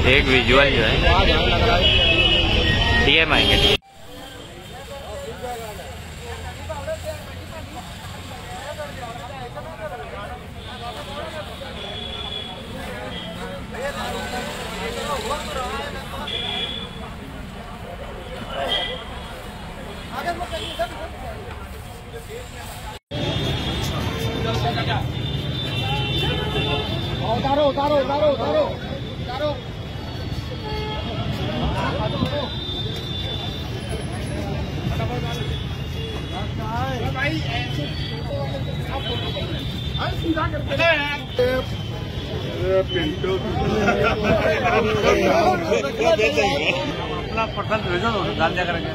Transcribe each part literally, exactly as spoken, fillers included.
एक विजुअल जो है डीएम आएंगे। उतारो उतारो उतारो उतारो उतारो भाई ऐसे सीधा करते हैं पिंटू अपना पटल भेजो डाल दिया करेंगे।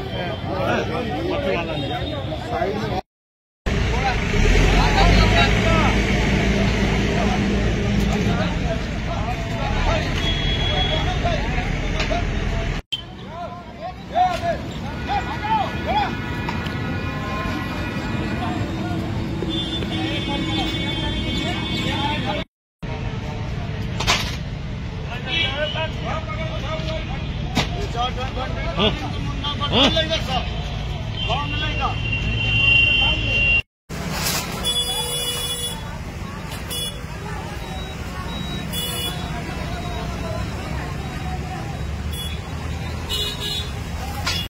हाँ हाँ